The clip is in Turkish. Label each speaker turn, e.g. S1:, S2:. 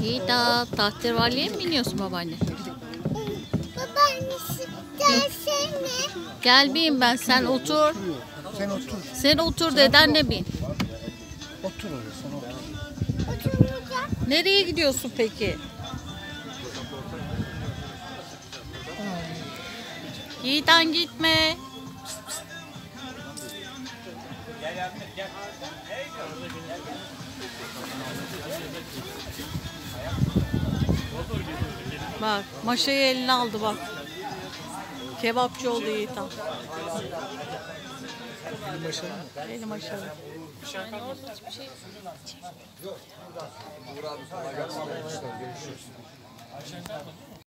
S1: Yiğita, tahterevalliye mi biniyorsun babaanne?
S2: Babaannesi gelsene.
S1: Gel bin ben, sen otur.
S3: Sen otur.
S1: Sen otur, dedenle bin.
S3: Otur oraya, sen otur.
S2: Oturacak.
S1: Nereye gidiyorsun peki? Yiğitan gitme. Bak, maşayı eline aldı bak. Kebapçı oldu Yiğitan.
S3: Benim başarım mı?
S1: Elim maşalı.
S3: Uğur abi kolay gelsin. Görüşürüz.